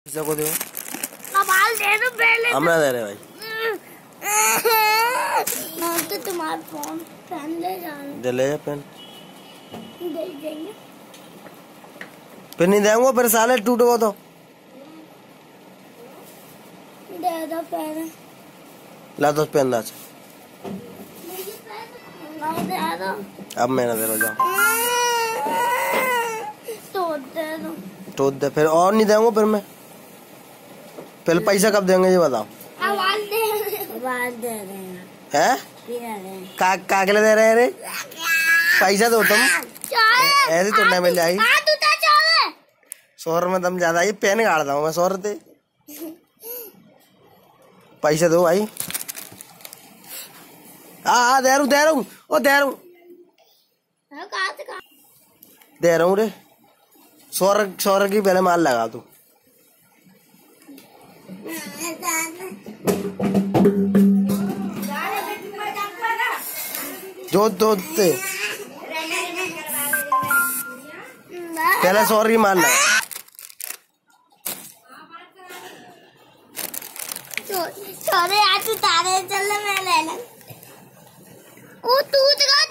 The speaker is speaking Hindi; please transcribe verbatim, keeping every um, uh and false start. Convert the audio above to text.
पैसा को दो, मोबाइल दे दो पहले। हमरा दे रहे भाई। मैं तो तुम्हारा फोन पेन ले जाऊँ। दे ले पेन। दे देंगे। फिर नहीं देंगे, फिर साले टूटो तो। दे दो पेन। ला दो पेन दाच। दे दो। अब मैंने दे लो जाओ। तो दे दो। तो दे, फिर और नहीं देंगे फिर मैं। पहले पैसा कब देंगे ये बताओ। आवाज दे आवाज दे रहे हैं। हैं? का कागले दे रहे हैं रे? पैसा दो तुम। ऐसे तो नहीं मिल जाएगी। सौ में दम ज्यादा, ये पेन गाड़ दूँ मैं सौ रुपये। पैसे दो भाई। हाँ हाँ दे रहा हूँ दे रहा हूँ ओ दे रहा हूँ दे रहा हूँ रे। सौ सौ की पहले माल लगा तू। जो दो ते पहले सौ की माल लगा। छोरे आज तू तारे चल मैं ले ले। ओ तू